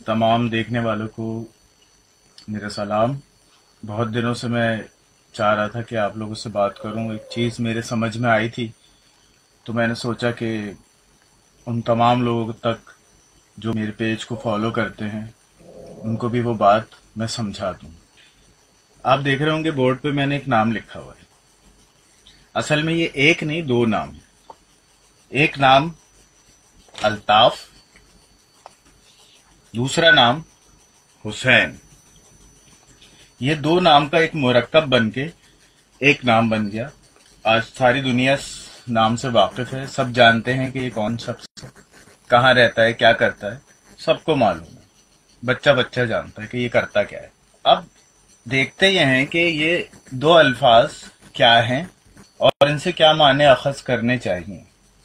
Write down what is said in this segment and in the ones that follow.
तमाम देखने वालों को मेरा सलाम। बहुत दिनों से मैं चाह रहा था कि आप लोगों से बात करूं। एक चीज़ मेरे समझ में आई थी तो मैंने सोचा कि उन तमाम लोगों तक जो मेरे पेज को फॉलो करते हैं उनको भी वो बात मैं समझा दूं। आप देख रहे होंगे बोर्ड पे मैंने एक नाम लिखा हुआ है। असल में ये एक नहीं, दो नाम है। एक नाम अल्ताफ, दूसरा नाम हुसैन। ये दो नाम का एक मुरक्कब बन के एक नाम बन गया। आज सारी दुनिया इस नाम से वाकिफ है। सब जानते हैं कि ये कौन शख्स है, कहाँ रहता है, क्या करता है, सबको मालूम है। बच्चा बच्चा जानता है कि ये करता क्या है। अब देखते ये हैं कि ये दो अल्फाज क्या हैं और इनसे क्या माने अखज़ करने चाहिए।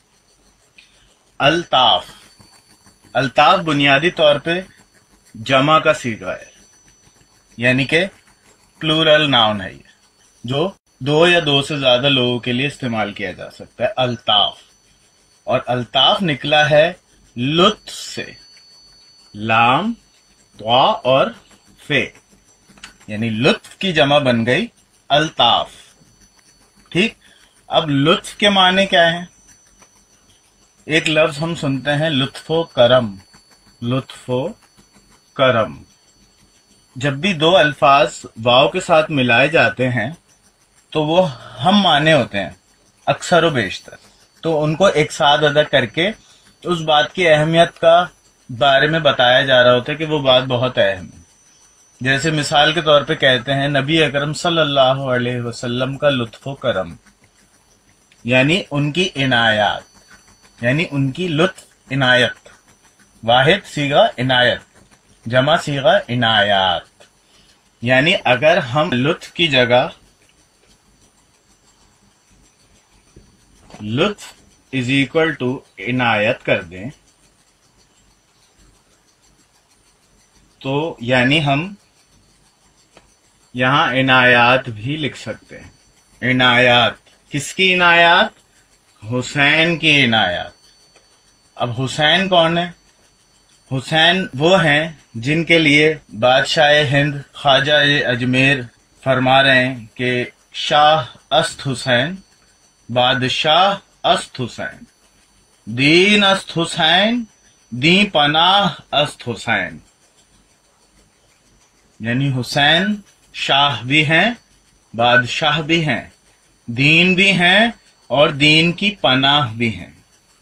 अल्ताफ, अल्ताफ बुनियादी तौर पे जमा का सीगा है, यानी कि प्लूरल नाउन है ये, जो दो या दो से ज्यादा लोगों के लिए इस्तेमाल किया जा सकता है। अल्ताफ, और अल्ताफ निकला है लुत्फ से, लाम त्वा और फे, यानी लुत्फ की जमा बन गई अल्ताफ। ठीक, अब लुत्फ के माने क्या है? एक लफ्ज हम सुनते हैं लुत्फो करम, लुत्फो करम। जब भी दो अल्फाज वाव के साथ मिलाए जाते हैं तो वो हम माने होते हैं अक्सर व बेशतर। तो उनको एक साथ अदा करके उस बात की अहमियत का बारे में बताया जा रहा होता है कि वो बात बहुत अहम है। जैसे मिसाल के तौर पे कहते हैं नबी अकरम सल्लल्लाहु अलैहि वसल्लम का लुत्फो करम, यानी उनकी इनायत, यानी उनकी लुत्फ इनायत। वाहिद सीगा इनायत, जमा सीगा इनायत। यानी अगर हम लुत्फ की जगह लुत्फ इज इक्वल टू इनायत कर दें तो यानी हम यहां इनायत भी लिख सकते हैं। इनायत, किसकी इनायत? हुसैन की इनायत। अब हुसैन कौन है? हुसैन वो हैं जिनके लिए बादशाह हिंद ख्वाजा अजमेर फरमा रहे हैं कि शाह अस्त हुसैन, बादशाह अस्त हुसैन, दीन अस्त हुसैन, दी पनाह अस्त हुसैन। यानी हुसैन शाह भी हैं, बादशाह भी हैं, दीन भी हैं और दीन की पनाह भी हैं।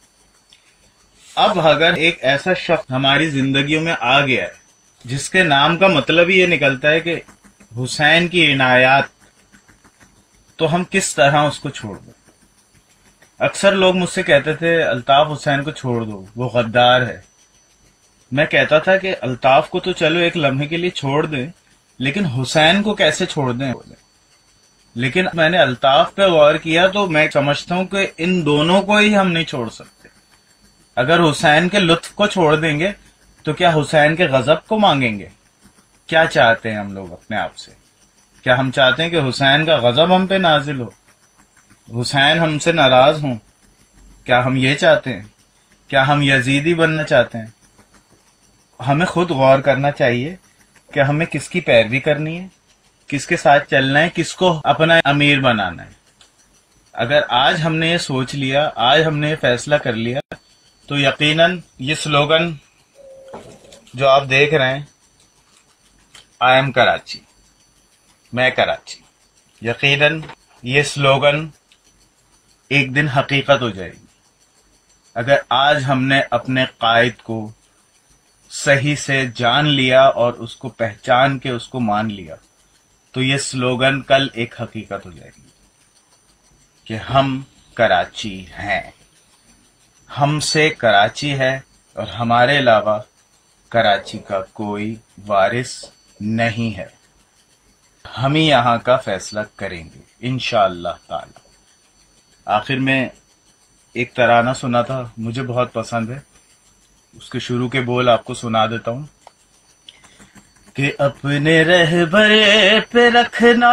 अब अगर एक ऐसा शख्स हमारी जिंदगियों में आ गया है जिसके नाम का मतलब ही ये निकलता है कि हुसैन की इनायत, तो हम किस तरह उसको छोड़ दें? अक्सर लोग मुझसे कहते थे अल्ताफ हुसैन को छोड़ दो, वो गद्दार है। मैं कहता था कि अल्ताफ को तो चलो एक लम्हे के लिए छोड़ दें, लेकिन हुसैन को कैसे छोड़ दें? लेकिन मैंने अल्ताफ पे गौर किया तो मैं समझता हूं कि इन दोनों को ही हम नहीं छोड़ सकते। अगर हुसैन के लुत्फ को छोड़ देंगे तो क्या हुसैन के गजब को मांगेंगे? क्या चाहते हैं हम लोग अपने आप से? क्या हम चाहते हैं कि हुसैन का गजब हम पे नाजिल हो, हुसैन हमसे नाराज हों? क्या हम ये चाहते हैं? क्या हम यजीदी बनना चाहते हैं? हमें खुद गौर करना चाहिए कि हमें किसकी पैरवी करनी है, किसके साथ चलना है, किसको अपना अमीर बनाना है। अगर आज हमने ये सोच लिया, आज हमने ये फैसला कर लिया, तो यकीनन ये स्लोगन जो आप देख रहे हैं, आई एम कराची, मैं कराची, यकीनन ये स्लोगन एक दिन हकीकत हो जाएगी। अगर आज हमने अपने कायद को सही से जान लिया और उसको पहचान के उसको मान लिया, तो ये स्लोगन कल एक हकीकत हो जाएगी कि हम कराची हैं, हमसे कराची है और हमारे अलावा कराची का कोई वारिस नहीं है। हम ही यहाँ का फैसला करेंगे इंशाअल्लाह ताला। आखिर में एक तराना सुना था, मुझे बहुत पसंद है, उसके शुरू के बोल आपको सुना देता हूँ कि अपने रहबर पे रखना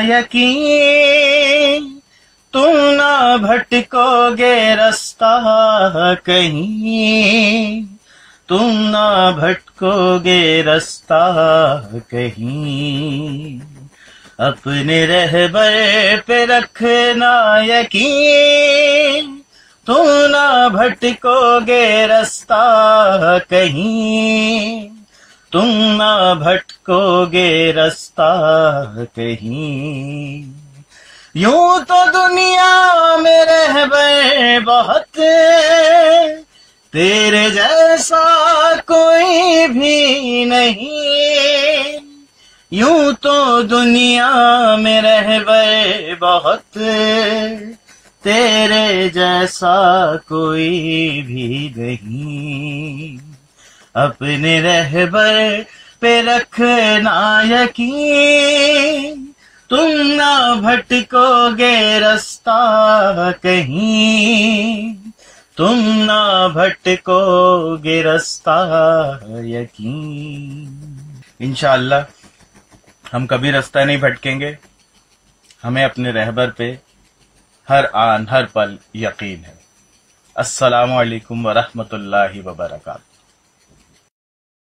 यकीन, तुम ना भटकोगे रास्ता कहीं, तुम ना भटकोगे रास्ता कहीं, अपने रहबर पे रखना यकीन, तुम ना भटकोगे रास्ता कहीं, तुम ना भटकोगे रास्ता कहीं। यूं तो दुनिया में रहबर बहुत, तेरे जैसा कोई भी नहीं। यूं तो दुनिया में रहबर बहुत, तेरे जैसा कोई भी नहीं। अपने रहबर पे रखना यकीन, तुम ना भटकोगे रास्ता कहीं, तुम ना भटकोगे रास्ता यकीन। इंशाअल्लाह हम कभी रास्ता नहीं भटकेंगे, हमें अपने रहबर पे हर आन हर पल यकीन है। अस्सलामु अलैकुम व रहमतुल्लाहि व बरकातहू।